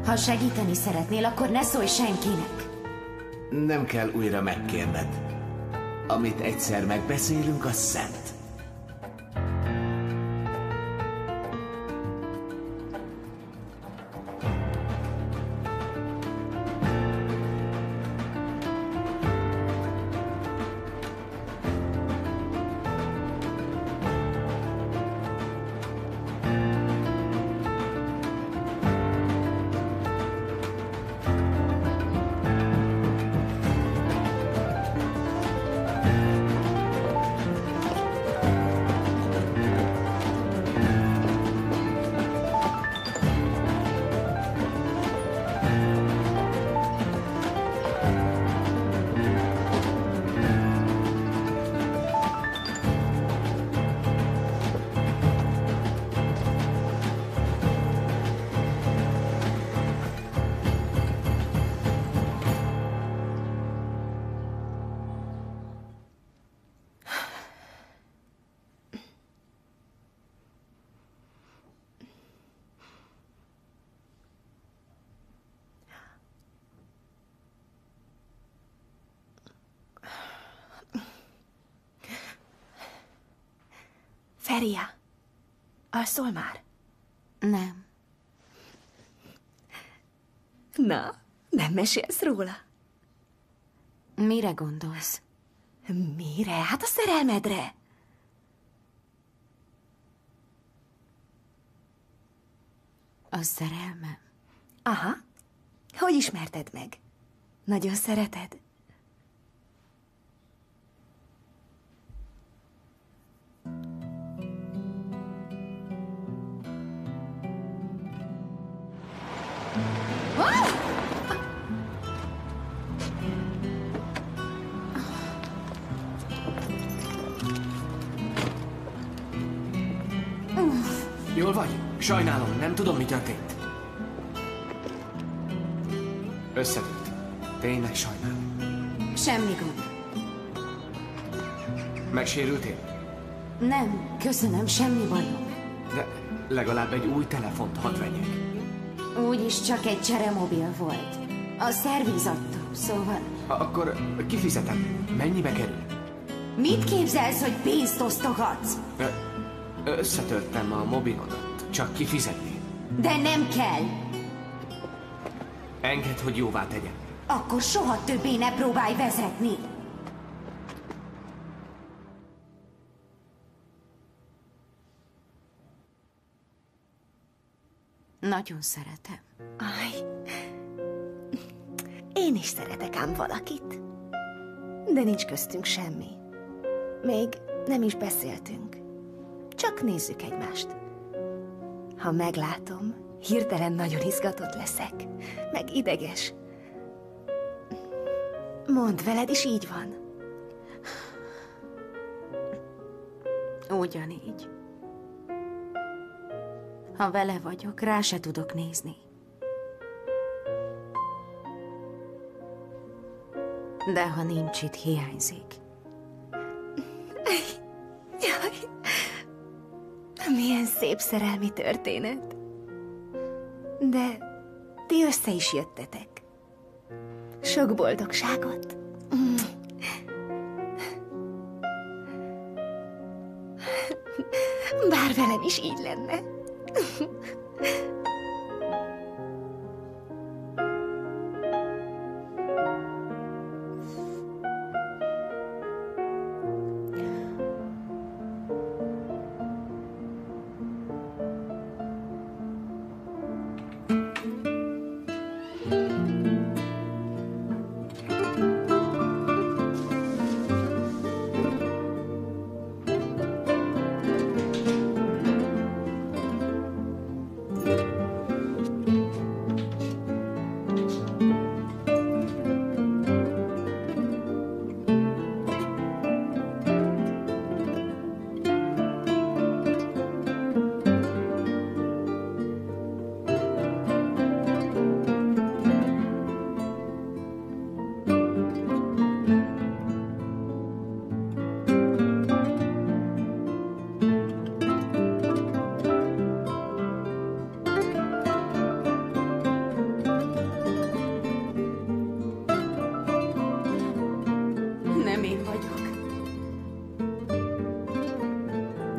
Ha segíteni szeretnél, akkor ne szólj senkinek. Nem kell újra megkérned. Amit egyszer megbeszélünk, az szent. Feria, alszol már? Nem. Na, nem mesélsz róla? Mire gondolsz? Mire? Hát a szerelmedre. A szerelmem? Aha. Hogy ismerted meg? Nagyon szereted? Jól vagy? Sajnálom, nem tudom, mi történt. Összedőlt. Tényleg sajnálom. Semmi gond. Megsérültél? Nem, köszönöm, semmi bajom. De legalább egy új telefont hadd vegyek. Úgyis csak egy cseremobil volt. A szerviz adta, szóval... Akkor kifizetem. Mennyibe kerül? Mit képzelsz, hogy pénzt osztogatsz? Összetörtem a mobilodat. Csak kifizetni. De nem kell. Engedd, hogy jóvá tegyem. Akkor soha többé ne próbálj vezetni. Nagyon szeretem. Aj, én is szeretek ám valakit. De nincs köztünk semmi. Még nem is beszéltünk. Csak nézzük egymást. Ha meglátom, hirtelen nagyon izgatott leszek. Meg ideges. Mondd, veled is így van? Ugyanígy. Ha vele vagyok, rá se tudok nézni. De ha nincs itt, hiányzik. Jaj, milyen szép szerelmi történet. De ti össze is jöttetek. Sok boldogságot. Bár velem is így lenne.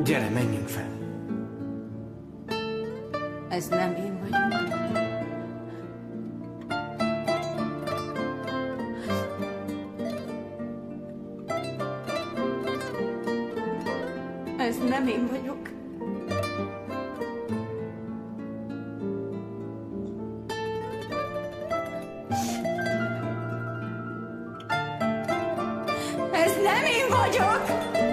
Gyere, menjünk fel. Ez nem én vagyok. Ez nem én vagyok. Ez nem én vagyok!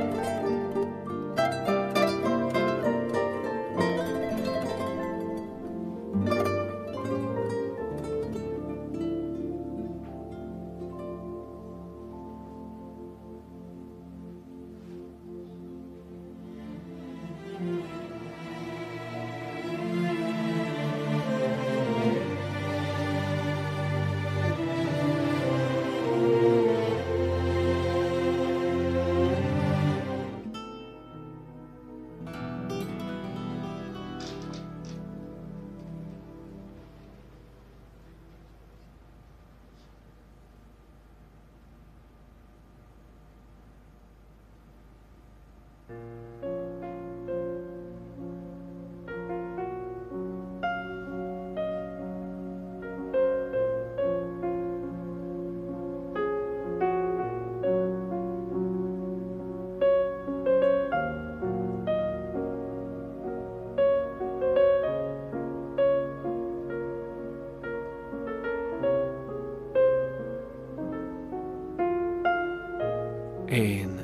Én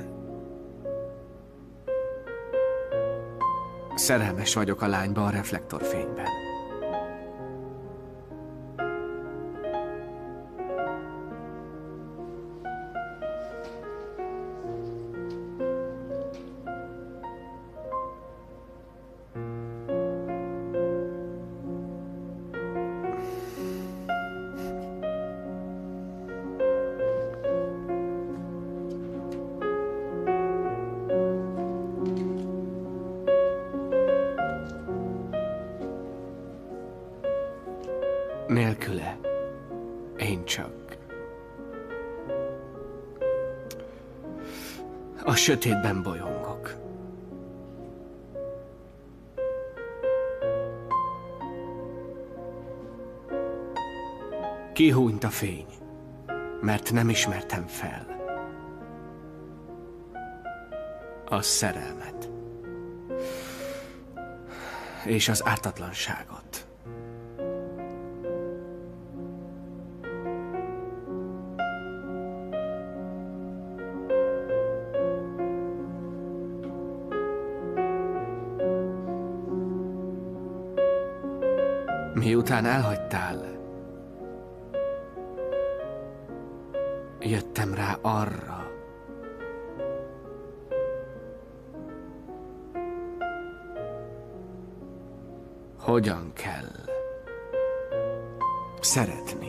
szerelmes vagyok a lányba a reflektorfényben. Nélküle én csak a sötétben bolyongok. Kihúnyt a fény, mert nem ismertem fel a szerelmet és az ártatlanságot. Miután elhagytál, jöttem rá arra, hogyan kell szeretni.